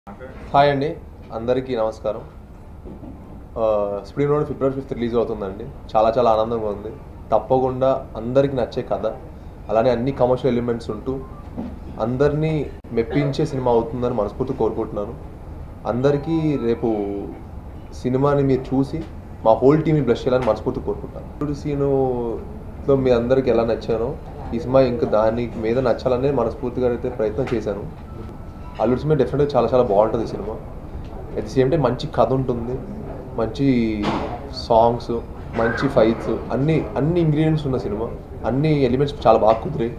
Hi అండి, అందరికీ నమస్కారం. Spring road February 5th release అవుతుందండి. చాలా చాలా ఆనందంగా ఉంది. తప్పకుండా అందరికీ నచ్చే కథ, అలానే అన్ని కమర్షియల్ ఎలిమెంట్స్ ఉంటూ అందరినీ మెప్పించే సినిమా అవుతుందని మనస్ఫూర్తి కోరుకుంటున్నాను. అందరికీ రేపు సినిమాని మీరు చూసి మా హోల్ టీమ్ని బ్లెస్ చేయాలని మనస్ఫూర్తి కోరుకుంటాను. సీనులో మీ అందరికీ ఎలా నచ్చానో ఈ సినిమా ఇంకా దాని మీద నచ్చాలనే మనస్ఫూర్తిగా అయితే ప్రయత్నం చేశాను. అల్లుడు సినిమా డెఫినెట్గా చాలా చాలా బాగుంటుంది సినిమా. అట్ ది సేమ్ టైం మంచి కథ ఉంటుంది, మంచి సాంగ్స్, మంచి ఫైట్స్, అన్ని ఇంగ్రీడియంట్స్ ఉన్న సినిమా. అన్ని ఎలిమెంట్స్ చాలా బాగా కుదిరాయి.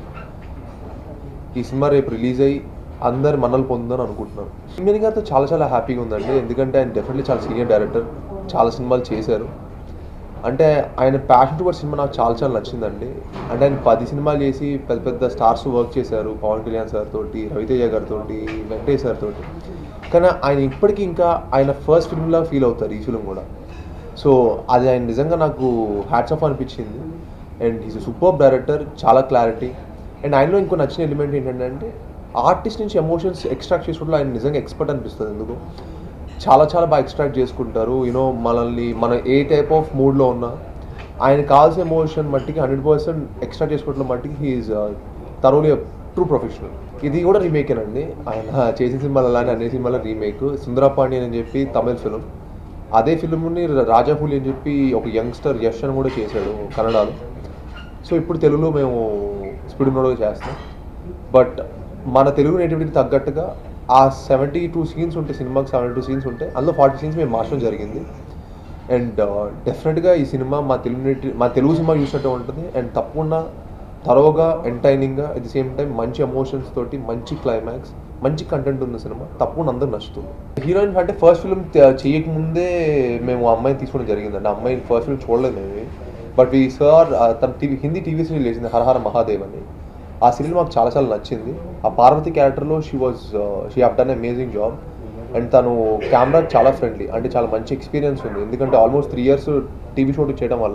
ఈ సినిమా రేపు రిలీజ్ అయ్యి అందరు మనల్ని పొందని అనుకుంటున్నాను. ఇంజనీ గారితో చాలా చాలా హ్యాపీగా ఉందండి. ఎందుకంటే ఆయన డెఫినెట్లీ చాలా సీనియర్ డైరెక్టర్, చాలా సినిమాలు చేశారు. అంటే ఆయన ప్యాషన్ టువర్డ్స్ సినిమా నాకు చాలా చాలా నచ్చిందండి. అంటే ఆయన 10 సినిమాలు చేసి పెద్ద పెద్ద స్టార్స్ వర్క్ చేశారు. పవన్ కళ్యాణ్ సార్ తోటి, రవితేజ గారితో, వెంకటేష్ సార్ తోటి. కానీ ఆయన ఇప్పటికీ ఇంకా ఆయన ఫస్ట్ ఫిల్మ్లా ఫీల్ అవుతారు ఈ ఫిల్మ్ కూడా. సో అది ఆయన నిజంగా నాకు హ్యాట్స్ ఆఫ్ అనిపించింది. అండ్ ఈజ్ సూపర్ డైరెక్టర్, చాలా క్లారిటీ. అండ్ ఆయనలో ఇంకో నచ్చిన ఎలిమెంట్ ఏంటంటే ఆర్టిస్ట్ నుంచి ఎమోషన్స్ ఎక్స్ట్రాక్ట్ చేసుకోవడంలో ఆయన నిజంగా ఎక్స్పర్ట్ అనిపిస్తుంది. ఎందుకు చాలా చాలా బాగా ఎక్స్ట్రాక్ట్ చేసుకుంటారు. మనల్ని మన ఏ టైప్ ఆఫ్ మూడ్లో ఉన్నా ఆయన కావాల్సిన ఎమోషన్ మట్టికి 100% ఎక్స్ట్రాక్ట్ చేసుకోవడం మట్టికి హీఈస్ థరోలీ ట్రూ ప్రొఫెషనల్. ఇది కూడా రీమేకేనండి. ఆయన చేసిన సినిమాలు అలానే అన్ని సినిమాల రీమేక్. సుందరపాండ్యన్ అని చెప్పి తమిళ ఫిలిం, అదే ఫిలింని రాజాఫూలి అని చెప్పి ఒక యంగ్స్టర్ యష్ అని కూడా చేశాడు కన్నడలో. సో ఇప్పుడు తెలుగులో మేము స్పీడ్ నోడ్గా చేస్తాం. బట్ మన తెలుగు నేటివిటీకి తగ్గట్టుగా ఆ 72 సీన్స్ ఉంటే, సినిమాకి 72 సీన్స్ ఉంటే అందులో 40 సీన్స్ మేము మార్చడం జరిగింది. అండ్ డెఫినెట్గా ఈ సినిమా మా తెలుగు సినిమా చూసినట్టు ఉంటుంది. అండ్ తప్పకుండా త్వరగా ఎంటర్టైనింగ్గా, అట్ ది సేమ్ టైం మంచి ఎమోషన్స్ తోటి, మంచి క్లైమాక్స్, మంచి కంటెంట్ ఉన్న సినిమా తప్పకుండా అందరూ నచ్చుతుంది. హీరోయిన్ అంటే ఫస్ట్ ఫిల్మ్ చేయకముందే మేము అమ్మాయిని తీసుకోవడం జరిగిందండి. అమ్మాయిని ఫస్ట్ ఫిల్మ్ చూడలేదు మేము. బట్ ఈ సార్ తన హిందీ టీవీ సీరియల్ వేసింది హరహర మహాదేవ్ అని. ఆ సీరియల్ మాకు చాలా చాలా నచ్చింది. ఆ పార్వతి క్యారెక్టర్లో she have done amazing job. And తను కెమెరా చాలా ఫ్రెండ్లీ, అంటే చాలా మంచి ఎక్స్పీరియన్స్ ఉంది. ఎందుకంటే ఆల్మోస్ట్ 3 years టీవీ షూట్ చేయడం వల్ల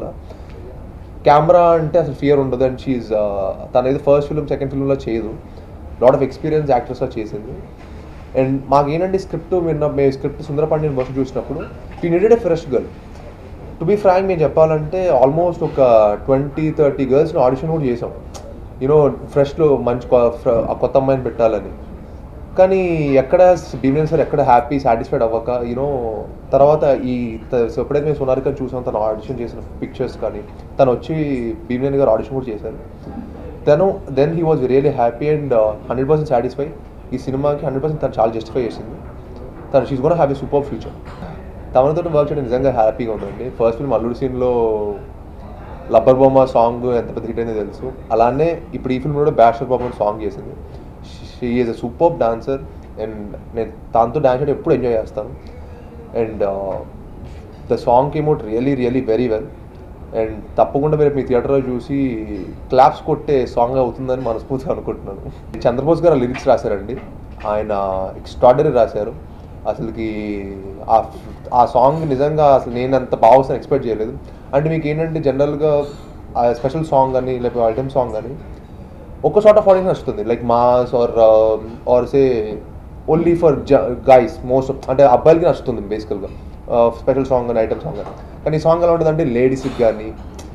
కెమెరా అంటే అసలు ఫియర్ ఉండదు. అండ్ తనైతే ఫస్ట్ ఫిల్మ్ సెకండ్ ఫిల్మ్లో చేయదు, లాట్ ఆఫ్ ఎక్స్పీరియన్స్ యాక్టర్స్గా చేసింది. అండ్ మాకు ఏంటంటే మేము స్క్రిప్ట్ సుందరపాండ్యన్ వర్క్ చూసినప్పుడు we needed a fresh girl. To be frank మేము చెప్పాలంటే ఆల్మోస్ట్ ఒక 20-30 గర్ల్స్ని ఆడిషన్ కూడా చేసాం. ఫ్రెష్లో మంచి కొత్త అమ్మాయిని పెట్టాలని. కానీ ఎక్కడ భీమేన్ సార్ ఎక్కడ సాటిస్ఫైడ్ అవ్వక తర్వాత ఎప్పుడైతే మేము సోనాలిక చూసాం, తను ఆడిషన్ చేసిన పిక్చర్స్ కానీ, తను వచ్చి భీమేన్ గారు ఆడిషన్ కూడా చేశారు. Then he was really happy and 100% satisfy. ఈ సినిమాకి 100% తను చాలా జస్టిఫై చేసింది. She's gonna have a super future. తమతో వర్క్ చేయడం నిజంగా హ్యాపీగా ఉందండి. ఫస్ట్ ఫిల్మ్ అల్లుడు సీన్లో లబ్బర్ బొమ్మ సాంగ్ ఎంత పెద్ద హిట్ అనేది తెలుసు. అలానే ఇప్పుడు ఈ ఫిల్మ్ కూడా బ్యాషర్ బాబు సాంగ్ చేసింది. She is a super dancer. And నేను దాంతో డాన్స్ చేయడం ఎప్పుడు ఎంజాయ్ చేస్తాను. And the song came out really really very well. And తప్పకుండా మీరు మీ థియేటర్లో చూసి క్లాప్స్ కొట్టే సాంగ్ అవుతుందని మనస్ఫూర్తిగా అనుకుంటున్నాను. చంద్రబోస్ గారు లిరిక్స్ రాశారండి. ఆయన ఎక్స్ట్రాడనరీ రాశారు. అసలుకి ఆ సాంగ్ నిజంగా అసలు నేను అంత బాగా వస్తాను ఎక్స్పెక్ట్ చేయలేదు. అంటే మీకు ఏంటంటే జనరల్గా ఆ స్పెషల్ సాంగ్ కానీ లేకపోతే ఐటమ్ సాంగ్ కానీ ఒక సార్ట్ ఆఫ్ ఆడియన్స్ వస్తుంది, like mass or say only for guys most, అంటే అబ్బాయిలకి నచ్చుతుంది బేసికల్గా స్పెషల్ సాంగ్ కానీ ఐటమ్ సాంగ్ కానీ. కానీ ఈ సాంగ్ ఎలా ఉంటుందంటే లేడీస్కి కానీ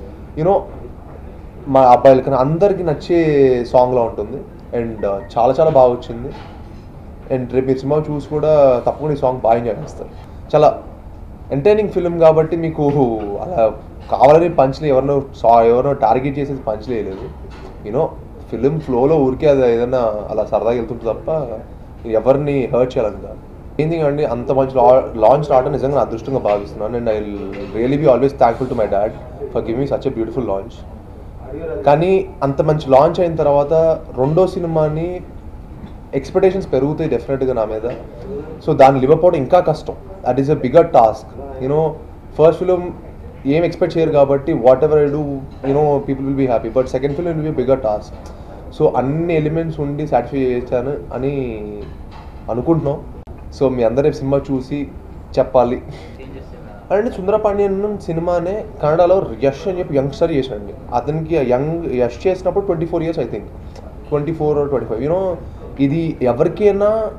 మా అబ్బాయిలకి కానీ అందరికీ నచ్చే సాంగ్లా ఉంటుంది. అండ్ చాలా చాలా బాగా వచ్చింది. అండ్ రేపు మీరు సినిమా చూసి కూడా తప్పకుండా ఈ సాంగ్ బాగా ఎంజాయ్ చేస్తారు. చాలా ఎంటర్టైనింగ్ ఫిల్మ్ కాబట్టి మీకు అలా కావాలని పంచ్లు ఎవరినో టార్గెట్ చేసేసి పంచ్లు వేయలేదు. ఫిలిం ఫ్లోలో ఊరికే అది ఏదైనా అలా సరదాగా వెళ్తుంటుంది తప్ప ఎవరిని హర్ట్ చేయాలని కాదు. ఏంది అండి, అంత మంచి లాంచ్ రావడం నిజంగా నా అదృష్టంగా భావిస్తున్నాను. And I really be always thankful to my dad for giving such a beautiful launch. కానీ అంత మంచి లాంచ్ అయిన తర్వాత రెండో సినిమాని ఎక్స్పెక్టేషన్స్ పెరుగుతాయి డెఫినెట్గా నా మీద. సో దాన్ని లివ్ అప్ అవడం ఇంకా కష్టం. That is a bigger task. First film ఏం ఎక్స్పెక్ట్ చేయరు కాబట్టి whatever I do people will be happy. But second film will be bigger task. So అన్ని ఎలిమెంట్స్ ఉండి సాటిస్ఫై చేశాను అని అనుకుంటున్నాం. సో మీ అందరి సినిమా చూసి చెప్పాలి. అంటే సుందరపాండ్యన్ సినిమానే కన్నడలో యష్ అని చెప్పి యంగ్స్టర్ చేశాడండి. అతనికి యష్ చేసినప్పుడు 24 years ఐ థింక్, 24 or 25. ఇది ఎవరికైనా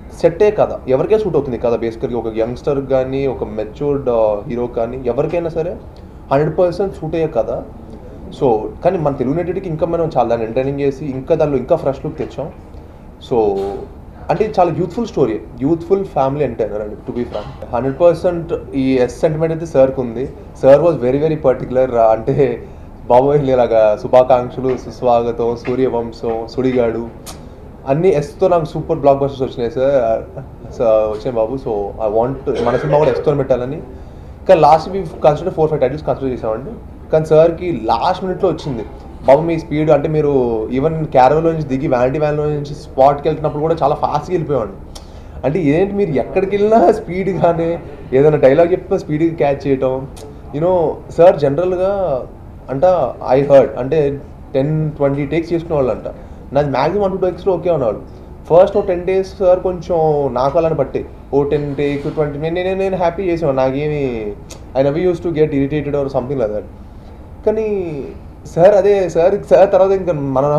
సెట్టే కథ ఎవరికే సూట్ అవుతుంది కథ బేసికల్గా ఒక యంగ్స్టర్ కానీ ఒక మెచ్యూర్డ్ హీరో కానీ ఎవరికైనా సరే 100% సూట్ అయ్యే కథ. సో కానీ మన తెలుగు నటుడికి ఇంకా మనం చాలా దాన్ని ఎంటర్టైనింగ్ చేసి ఇంకా దానిలో ఇంకా ఫ్రెష్ లుక్ తెచ్చాం. సో అంటే చాలా youthful story, youthful family entertainer అండి టు బీ ఫ్రాంక్. 100% ఈ సెంటిమెంట్ అయితే సార్కి ఉంది. Sir was very very particular. అంటే బాబోయ్ ఇలాగా శుభాకాంక్షలు, సుస్వాగతం, సూర్యవంశం, సుడిగాడు అన్ని ఎస్తో నాకు సూపర్ బ్లాక్ బస్టర్స్ వచ్చినాయి సార్. వచ్చినాయి బాబు. సో ఐ వాంట్ మన సినిమా కూడా ఎస్తో పెట్టాలని. కానీ last we consider 4-5 titles consider చేసామండి. కానీ సార్కి లాస్ట్ మినిట్లో వచ్చింది, బాబు మీ స్పీడ్ అంటే మీరు ఈవెన్ క్యారవలో నుంచి దిగి వ్యానిటీ వ్యాన్లో నుంచి స్పాట్కి వెళ్తున్నప్పుడు కూడా చాలా ఫాస్ట్గా వెళ్ళిపోయాడు. అంటే ఏంటి మీరు ఎక్కడికి వెళ్ళినా స్పీడ్గానే ఏదైనా డైలాగ్ చెప్పినా స్పీడ్గా క్యాచ్ చేయటం. యూనో సార్ జనరల్గా అంటే ఐ హర్డ్ అంటే 10-20 టేక్స్ చేసుకునే వాళ్ళు అంట. నాది మ్యాక్సిమం 1-2 టేక్స్లో ఓకే ఉన్నాడు. ఫస్ట్ 10 days సార్ కొంచెం నాకు అలాని పట్టే 10 take 20 నేను హ్యాపీ చేసాను. నాకేమి I never use to get irritated or something like that. కానీ సార్ అదే సార్ తర్వాత ఇంకా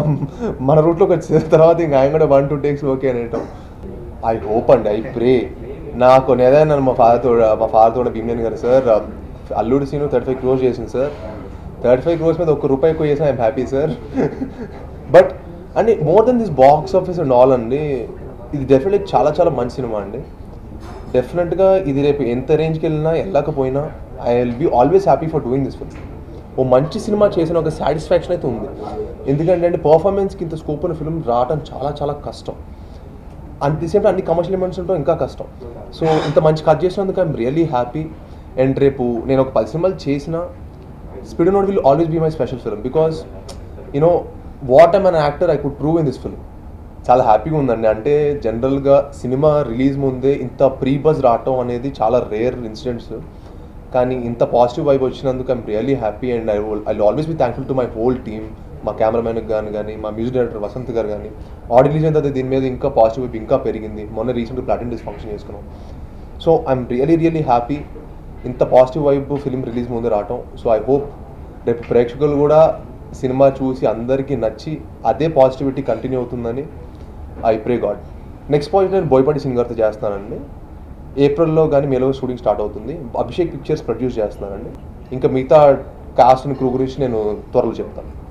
మన రూట్లోకి వచ్చే తర్వాత ఇంకా ఆయన కూడా 1-2 takes ఓకే అనేయటం. ఐ హోప్ అండి, ఐ ప్రే నాకు ఏదైనా మా ఫాదర్ కూడా భీమేన్ గారు సార్ అల్లుడి సీను 35 crores చేసింది సార్. 35 crores మీద ₹1 ఎక్కువ చేసిన I'm happy sir. But and more then this box office and all అండి, ఇది డెఫినెట్లీ చాలా చాలా మంచి సినిమా అండి. డెఫినెట్గా ఇది రేపు ఎంత రేంజ్కి వెళ్ళినా వెళ్ళకపోయినా I will be always happy for doing this film. ఓ మంచి సినిమా చేసిన ఒక సాటిస్ఫాక్షన్ అయితే ఉంది. ఎందుకంటే అంటే పర్ఫార్మెన్స్కి ఇంత స్కోప్ ఉన్న ఫిల్మ్ రావడం చాలా చాలా కష్టం. అట్ ది సేమ్ అన్ని కమర్షియల్ ఎలిమెంట్స్ ఉంటే ఇంకా కష్టం. సో ఇంత మంచి కట్ చేసినందుకు ఐఎమ్ రియలీ హ్యాపీ. అండ్ రేపు నేను ఒక 10 సినిమాలు చేసిన speed note will always be my special film because you know what I'm an actor I could prove in this film. చాలా హ్యాపీగా ఉందండి. అంటే జనరల్గా సినిమా రిలీజ్ ముందే ఇంత ప్రీ బజ్ రావటం అనేది చాలా రేర్ ఇన్సిడెంట్స్. కానీ ఇంత పాజిటివ్ వైబ్ వచ్చినందుకు I'm really happy. And I always be thankful to my whole team, మా కెమెరామెన్కి కానీ మా మ్యూజిక్ డైరెక్టర్ వసంత్ గారు కానీ. ఆడియో రిలీజ్ అయితే దీని మీద ఇంకా పాజిటివ్ వైబ్ ఇంకా పెరిగింది. మొన్న రీసెంట్గా ప్లాటినం డిస్క్ ఫంక్షన్ చేసుకున్నాం. సో ఐఎమ్ రియలీ హ్యాపీ ఇంత పాజిటివ్ వైబ్ ఫిలిం రిలీజ్ ముందు రావటం. సో ఐ హోప్ రేపు ప్రేక్షకులు కూడా సినిమా చూసి అందరికీ నచ్చి అదే పాజిటివిటీ కంటిన్యూ అవుతుందని I pray god. Next project నేను బోయపాటి సింగర్తో చేస్తున్నానండి. ఏప్రిల్లో కానీ మేలో షూటింగ్ స్టార్ట్ అవుతుంది. అభిషేక్ పిక్చర్స్ ప్రొడ్యూస్ చేస్తున్నానండి. ఇంకా మిగతా కాస్ట్ అండ్ క్రూ గురించి నేను త్వరలో చెప్తాను.